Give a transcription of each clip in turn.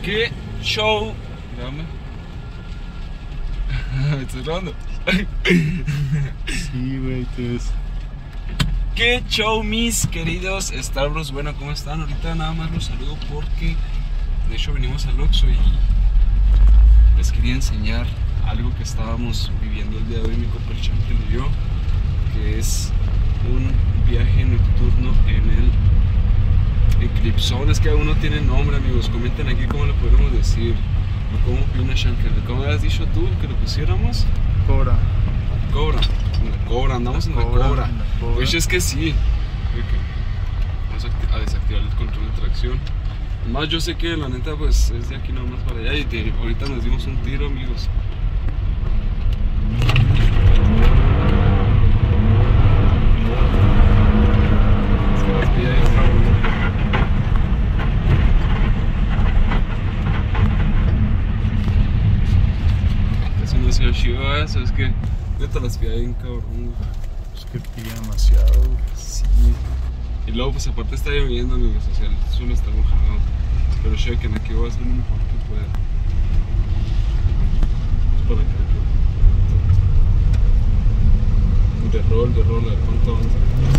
¿Qué show? Dame. Me estoy grabando. Sí, güey, te ves. ¿Qué show, mis queridos Star Bros? Bueno, ¿cómo están? Ahorita nada más los saludo porque de hecho venimos al Oxxo y les quería enseñar algo que estábamos viviendo el día de hoy, mi compa el Champion y yo, que es un viaje nocturno en el Eclipsón. Es que uno tiene nombre, amigos. Comenten aquí cómo le podemos decir. O cómo una Shanker. ¿Cómo habías dicho tú que lo pusiéramos? Cobra. Cobra. En la Cobra, andamos en la Cobra. Pues es que sí. Vamos a desactivar el control de tracción. Además yo sé que la neta pues es de aquí nomás para allá y ahorita nos dimos un tiro, amigos. Casi no se chiva eso, es que neta las pilla bien cabrón. Es que pilla demasiado, güey. Sí. Y luego pues aparte está lloviendo, amigos, o sea, el suelo está mojado. Pero chequen, aquí voy a hacer lo mejor que pueda. Es para acá. De rol, a ver cuánto avanza.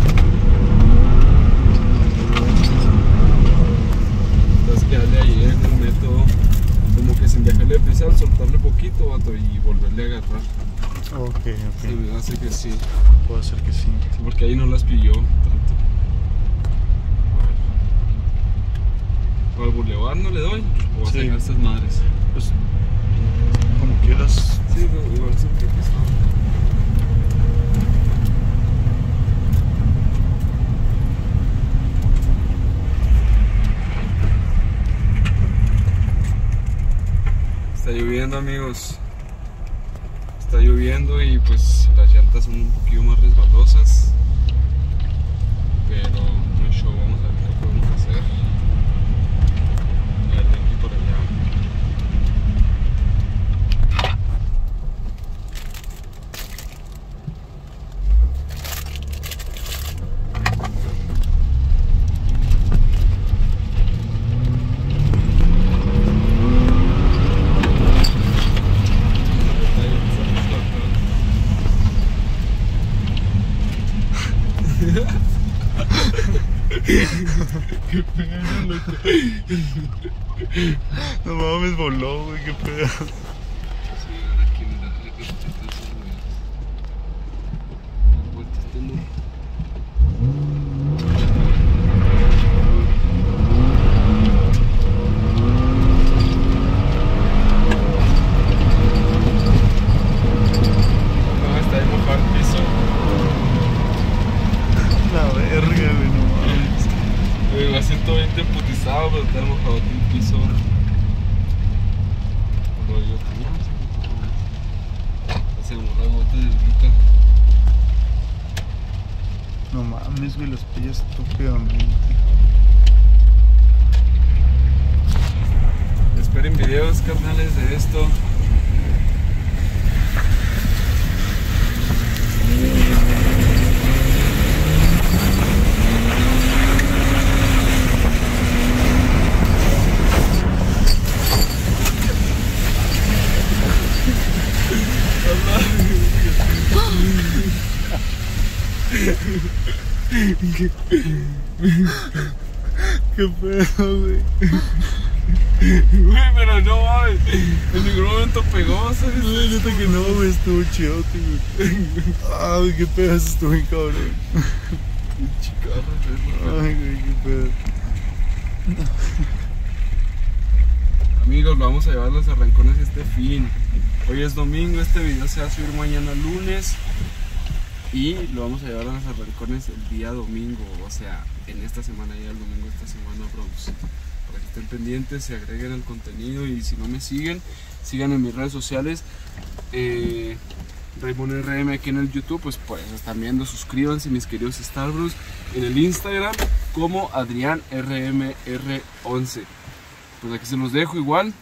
Entonces que darle ahí en el método, como que sin dejarle pisar, soltarle poquito, vato, y volverle a agarrar. Ok. Se me hace que sí. Puede ser que sí. Sí, porque ahí no las pilló tanto. ¿Al bulevar no le doy? ¿O vas a dejar estas madres? Pues, como quieras. Sí, igual siempre que está. Está lloviendo, amigos. Está lloviendo y pues las llantas son un poquito más resbalosas. Pero no es show, vamos a ver qué podemos hacer. De aquí por allá. Qué pedo, loco. No mames, voló, güey, qué pedo. Sí, aquí mira, hay que quitar esos ruidos. Las vueltas tengo. No, está de mojar el piso. La verga, güey, no mames. Va 120 emputizado, pero está mojado aquí el piso. Pero yo se me mojó la gota de ahorita. No mames, güey, los pilla estúpidamente. Esperen videos, carnales, de esto. Qué pedo, güey. Güey, pero no mames, en ningún momento pegó, ¿sabes? No, neta que no, güey, estuvo chido, güey. Ay, qué pedo, estuvo bien cabrón. Ay, güey, qué pedo. Amigos, lo vamos a llevar a los arrancones este fin. Hoy es domingo, este video se va a subir mañana lunes. Y lo vamos a llevar a los arrancones el día domingo, o sea, en esta semana, ya el domingo de esta semana, bros. Para que estén pendientes, se agreguen al contenido y si no me siguen, sigan en mis redes sociales. Raymond RM aquí en el YouTube, pues están viendo, suscríbanse mis queridos Star Bros. En el Instagram como Adrián RMR11. Pues aquí se los dejo igual.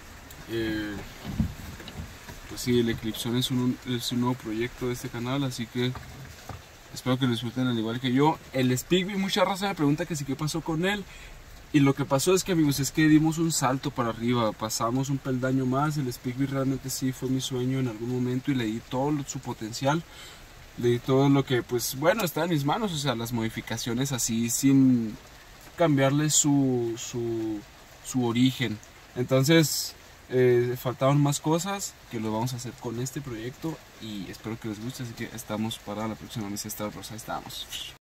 Pues sí, el Eclipsón es un nuevo proyecto de este canal, así que espero que lo disfruten al igual que yo. El Spigby, mucha raza me pregunta que sí, qué pasó con él. Y lo que pasó es que, amigos, es que dimos un salto para arriba, pasamos un peldaño más. El Speedway realmente sí fue mi sueño en algún momento y le di todo su potencial, le di todo lo que, pues bueno, está en mis manos, o sea, las modificaciones así sin cambiarle su origen. Entonces faltaban más cosas que lo vamos a hacer con este proyecto y espero que les guste, así que estamos para la próxima misa Star Wars, ahí estamos.